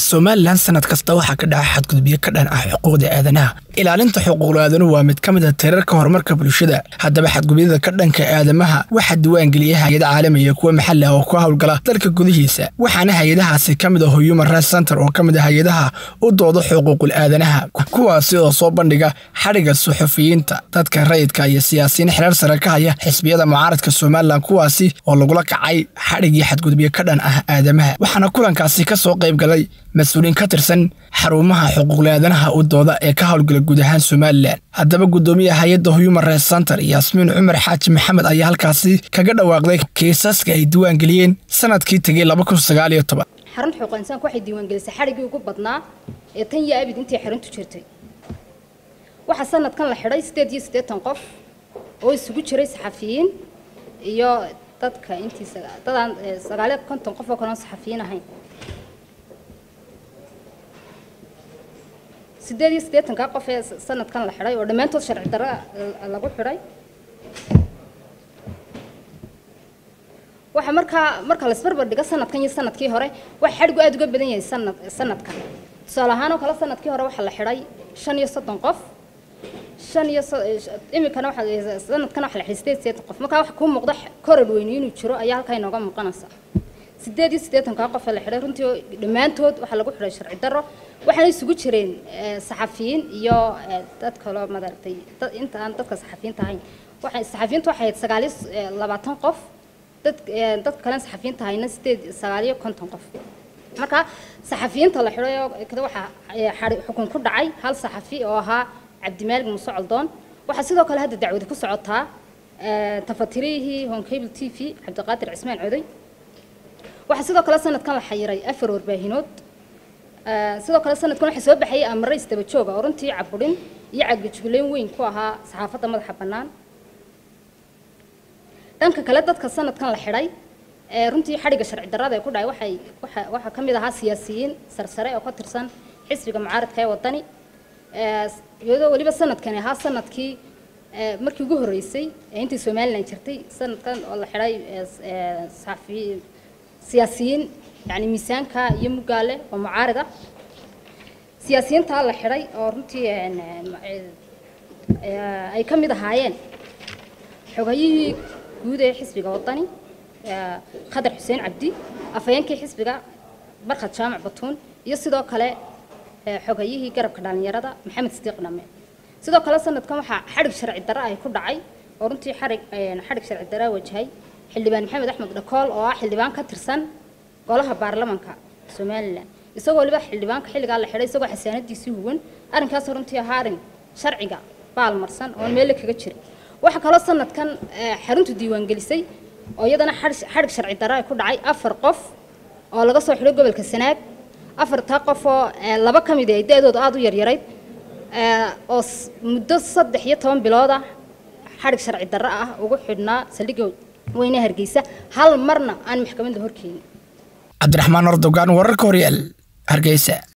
Somaliland sanad kasta waxa ka dhaca xadgudubyo ka dhan ah xuquuqda aadanaha. Ilaalinta xuquuqda aadanaha waa mid ka mid ah tiirarka horumarka bulshada. Haddaba xadgudubyada ka dhanka aadamaha waxa diiwaan geliyay hay'adaha caalamiga kuwa maxalli ah oo ku hawlgala dalka gudihiisa. Waxaana hay'adahaasi ka mid ah Human Rights Center oo ka mid ah hay'adaha u dooda xuquuqul aadanaha, kuwaas oo soo bandhiga xariga suxufiyiinta, dadka rayidka iyo siyaasiyiin xeer sare ka haya xisbiyada mucaaradka Somaliland, kuwaasi oo lagula kacay xarigii xadgudubyo ka dhan ah aadamaha. Waxaana kulankaasi ka soo qayb galay مسؤولين كترسن حرومها حقوق الآدنها ودودا كهول جودهان سوماليلاند. هدبا قدومية هيئة Human Rights Center ياسمين عمر حاج محمد أيها الكاسي كجدا واقلي كيساس كيدوان جليين سنة كي تجي لبكون سجالي طبعا. حرن حقوق إنسان واحد ديوان جلسة حرق يوقف بطنا تاني أبد أنت حرن تشرتي. وحسنا كان الحراي ستة تنقف ويسوق شري صحفيين يا تدك أنت طبعا سجالي كنت تنقف وكانوا صحفيين هاي. سديد تنقف في سنة كان الحراي ودمانته شرع درا لقول حراي. waxa marka la isbarbar dhigo sanadkan iyo sanadkii hore wax xadgu aad uga badan yahay sanadkan salahaan oo kala sanadkii hore waxa la xiray 35 qof imikana waxa sanadkan waxa la xistay 8 qof marka wax ku muuqda koror weyn inuu jiro ayaa halka inooga muuqanaysa 8 qof la xiray runtii dhamaantood waxa lagu xiray sharci darro waxaana isugu jireen saxafiyiin iyo dad kale madartay inta aan dadka saxafiyiinta ahayn waxa saxafiyiintu waxay 29 qof dad kale saxafiyiinta hayna 950 qof marka saxafiyiinta la xirayo kada waxa xukun ku dhacay hal saxafi oo ahaa Cabdimaalik Muuse Caldoon waxa sidoo kale hadda dacwad ku socotaa tafatirihi Hon Cable TV Cabdiqaadir Cismaan Coday waxa sidoo kale sanadkan la xayiray afar warbaahinood sidoo kale sanadkan waxa soo baxay amar istaba jooga oo runtii caburin iyo cagajugleen weyn ku ahaa saxaafadda madaxa bannaan dhanka kale dadka sanadkan la xiray runtii xariga sharci darrada ay ku dhacay waxa kamid ahaa siyaasiyiin sarsare oo ka tirsan xisbiga mucaaradka ee wadani iyadoo waliba sanadkan ahaa sanadkii markii ugu horeysay intii Somaliland jirtay sanadkan oo la xiray siyaasiyiin yani miisaanka iyo mugaale oo mucaarada siyaasiyiinta la xiray oo runtii ay kamid ahaayeen xogayihii guud ee xisbiga wadani Khadar Xuseen Cabdi afayeenkii xisbiga Barkad Jaamac Batuun iyo sidoo kale xogayihii garabka dhalinyarada Maxamed Sidiiq Name sidoo kale sanadkan waxa xarig sharci darro ay ku dhacay oo runtii xarig sharci darro wajahay xildhibaan Maxamed Axmed Dhakool oo ah xildhibaan ka tirsan golaha baarlamaanka Somaliland isagoo waliba xildhibaanka xilliga la xiray isagoo xasaanadiisii huwan arrinkaas runtii haarin sharciga baalmarsan oo meel kaga jiray waxa kale sanadkan xaruntu diiwaan gelisay oo iyadana xarig sharci darro ay ku dhacay afar qof oo laga soo xiray gobolka Sanaag afarta qof oo laba kamid ah deedood aad u yaryarayd oo muddo 13 bilood ah xarig sharci darro ah ugu xidhnaa saldhigga weyne Hargeysa hal marna aan maxkamadda horkeenin. Cabdiraxmaan Erdogan wararka Horyal Hargeysa.